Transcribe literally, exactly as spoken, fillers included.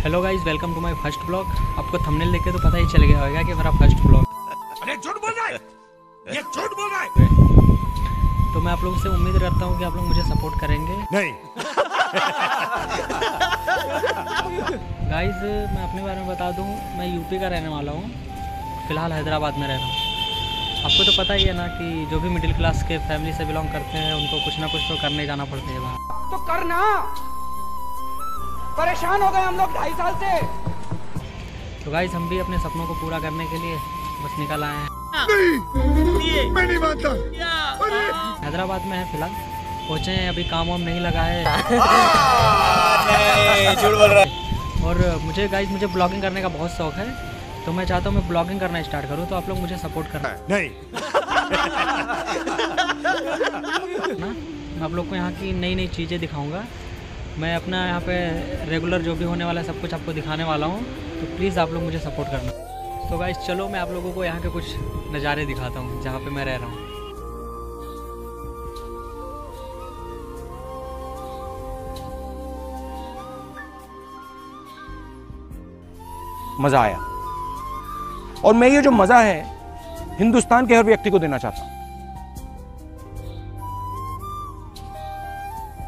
Hello guys, welcome to my first blog. आपको thumbnail देख के तो पता ही चल गया होगा कि मेरा फर्स्ट ब्लॉग। अरे झूठ बोल रहा है, ये झूठ बोल रहा है। तो मैं आप लोगों से उम्मीद करता हूँ कि आप लोग मुझे सपोर्ट करेंगे। नहीं। गाइस, मैं अपने बारे में बता दूँ, मैं यूपी का रहने वाला हूँ। फ़िलहाल हैदराबाद में रह रहा हूँ। आपको तो पता ही है ना कि जो भी मिडिल क्लास के फैमिली से बिलोंग करते हैं उनको कुछ ना कुछ तो करने जाना पड़ता है बाहर। तो करना, परेशान हो गए हम लोग ढाई साल से। तो गाइस, हम भी अपने सपनों को पूरा करने के लिए बस निकल आए हैं। नहीं, मैं नहीं मानता। हैदराबाद में है फिलहाल, पहुँचे हैं, अभी काम वाम नहीं लगा है। झूठ बोल रहा है। और मुझे गाइस मुझे ब्लॉगिंग करने का बहुत शौक है, तो मैं चाहता हूँ मैं ब्लॉगिंग करना स्टार्ट करूँ, तो आप लोग मुझे सपोर्ट करना। नहीं। ना मैं आप लोग को यहाँ की नई नई चीज़ें दिखाऊंगा। मैं अपना यहाँ पे रेगुलर जो भी होने वाला है सब कुछ आपको दिखाने वाला हूँ, तो प्लीज़ आप लोग मुझे सपोर्ट करना। तो गाइस चलो, मैं आप लोगों को यहाँ के कुछ नज़ारे दिखाता हूँ जहाँ पे मैं रह रहा हूँ। मजा आया, और मैं ये जो मजा है हिंदुस्तान के हर व्यक्ति को देना चाहता हूं।